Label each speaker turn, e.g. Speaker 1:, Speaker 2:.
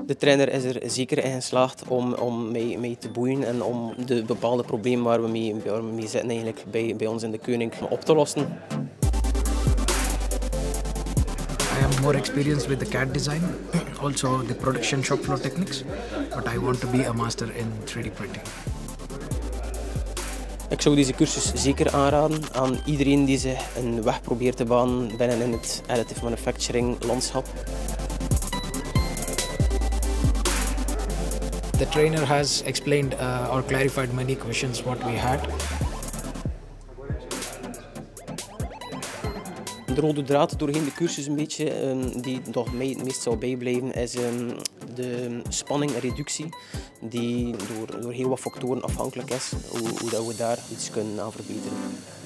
Speaker 1: De trainer is er zeker in geslaagd om mij te boeien en om de bepaalde problemen waar we mee zitten eigenlijk bij ons in de Koning op te lossen.
Speaker 2: I am more experienced with the CAD design, also the production shop floor techniques, but I want to be a master in 3D printing.
Speaker 1: Ik zou deze cursus zeker aanraden aan iedereen die zich een weg probeert te banen binnen in het additive manufacturing landschap.
Speaker 2: The trainer has explained or clarified many questions what we had.
Speaker 1: De rode draad doorheen de cursus een beetje, die nog mij het meest zal bijblijven, is de spanningreductie, die door heel wat factoren afhankelijk is, hoe dat we daar iets kunnen aan verbeteren.